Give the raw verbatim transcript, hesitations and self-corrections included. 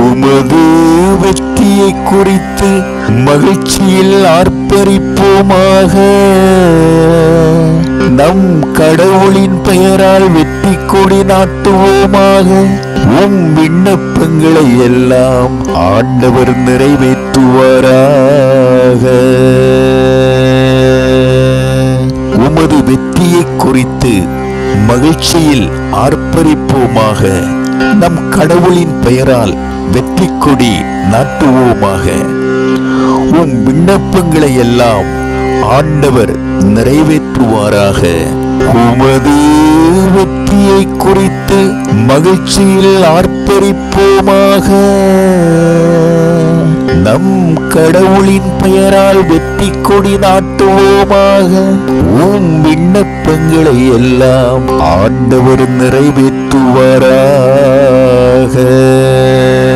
உமது வெற்றியை குறித்து மகிழ்ச்சியில் ஆர்ப்பரிப்போமாக. நம் கடவுளின் பெயரால் வெற்றி கொடி நாட்டுவோமாக. உம் விண்ணப்பங்களை எல்லாம் ஆண்டவர் நிறைவேற்றுவாராக. உமது வெற்றியை குறித்து மகிழ்ச்சியில் ஆர்ப்பரிப்போமாக. நம் கடவுளின் பெயரால் வெற்றி கொடி நாட்டுவோமாக. உம் விண்ணப்பங்களை எல்லாம் ஆண்டவர் நிறைவேற்றுவாராக. உமது வெற்றியை குறித்து மகிழ்ச்சியில் ஆர்ப்பரிப்போமாக. நம் கடவுளின் பெயரால் வெற்றி கொடி நாட்டுவோமாக. உம் விண்ணப்பங்களை எல்லாம் ஆண்டவர் நிறைவேற்றுவாராக.